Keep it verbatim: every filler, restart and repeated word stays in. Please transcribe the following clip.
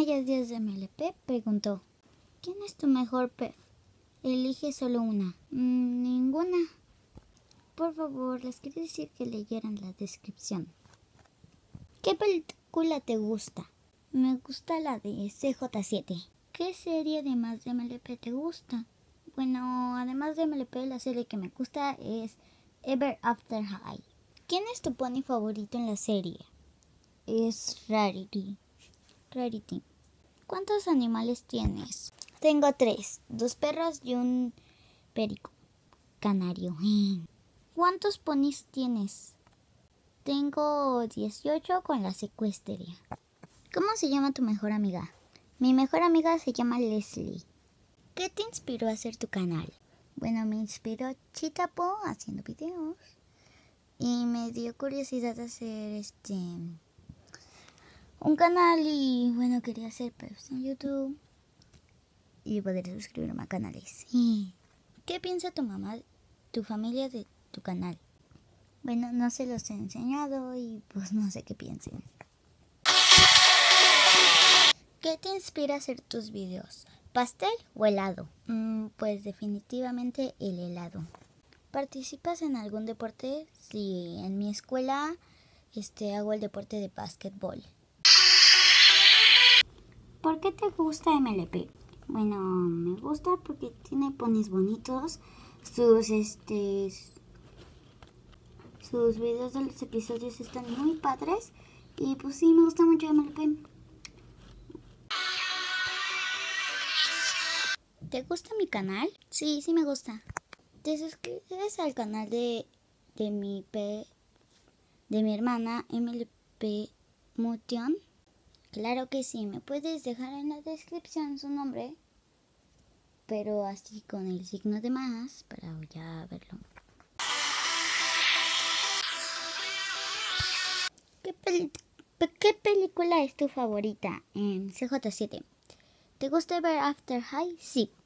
Estrella Díaz de M L P preguntó: ¿quién es tu mejor pez? Elige solo una. Mm, ninguna. Por favor, les quería decir que leyeran la descripción. ¿Qué película te gusta? Me gusta la de C J siete. ¿Qué serie además de M L P te gusta? Bueno, además de M L P, la serie que me gusta es Ever After High. ¿Quién es tu pony favorito en la serie? Es Rarity. Rarity. ¿Cuántos animales tienes? Tengo tres, dos perros y un perico canario. ¿Cuántos ponis tienes? Tengo dieciocho con la secuestria. ¿Cómo se llama tu mejor amiga? Mi mejor amiga se llama Leslie. ¿Qué te inspiró a hacer tu canal? Bueno, me inspiró Chitapo haciendo videos y me dio curiosidad hacer este un canal y bueno, quería hacer pedos en YouTube y poder suscribirme a canales. ¿Qué piensa tu mamá, tu familia de tu canal? Bueno, no se los he enseñado y pues no sé qué piensen. ¿Qué te inspira a hacer tus videos? ¿Pastel o helado? Mm, pues definitivamente el helado. ¿Participas en algún deporte? Sí, en mi escuela este, hago el deporte de básquetbol. ¿Por qué te gusta M L P? Bueno, me gusta porque tiene ponis bonitos, sus este sus videos de los episodios están muy padres y pues sí, me gusta mucho M L P. ¿Te gusta mi canal? Sí, sí me gusta. ¿Te suscribes al canal de, de mi P, de mi hermana M L P Motion? Claro que sí, me puedes dejar en la descripción su nombre, pero así con el signo de más para ya verlo. ¿Qué, peli ¿Qué película es tu favorita en C J siete? ¿Te gusta Ever After High? Sí.